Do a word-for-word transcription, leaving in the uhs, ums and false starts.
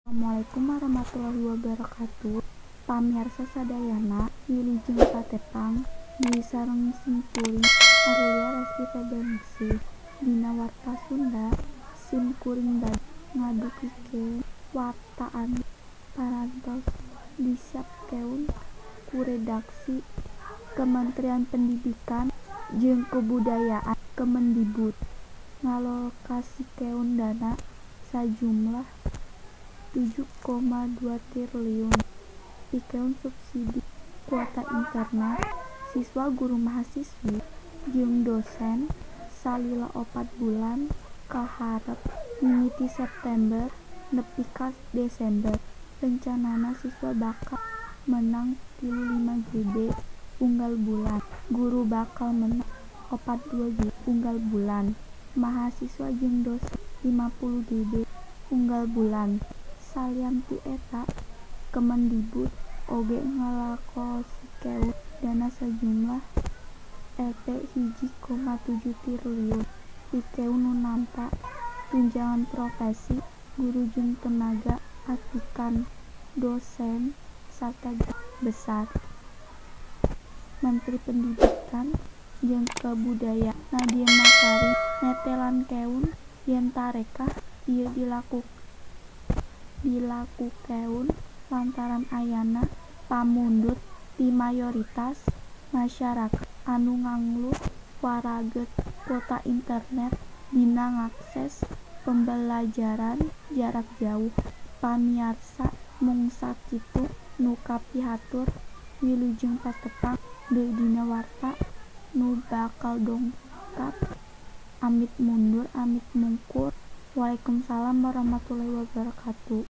Assalamualaikum warahmatullahi wabarakatuh. Pamirsa sadayana, wilujeng patepang di sareng simkuring Aurelia Resti Febrianingsih dina warta Sunda simkuring bade ngadukikeun warta anu parantos disiapkeun ku redaksi Kementerian Pendidikan jeung Kebudayaan Kemendibud ngalokasikeun dana sajumlah tujuh koma dua triliun pikeun subsidi kuota internet siswa guru mahasiswi jeung dosen salila opat bulan kaharep mimiti September nepi ka Desember. Rencanana siswa bakal menang tilu lima giga unggal bulan, guru bakal menang opat dua giga unggal bulan, mahasiswa jeung dosen lima puluh giga unggal bulan. Salian ti eta, Kemendibud oge ngalokasikeun dana sajumlah L P hiji koma tujuh triliun pikeun nu nampa tunjangan profesi guru jeung tenaga pendidikan dosen sarta guru besar. Menteri Pendidikan jeung Kebudayaan Nadiem Makarim netelankeun yen tarekah ieu dilakukeun dilakukeun lantaran ayana pamundut ti mayoritas masyarakat anu ngangluh waraget kuota internet dina ngakses pembelajaran jarak jauh. Pamirsa, mung sakitu nu kapihatur wilujeng patepang deui dina warta nu bakal dongkap. Amit mundur amit mungkur. Waalaikumsalam warahmatullahi wabarakatuh.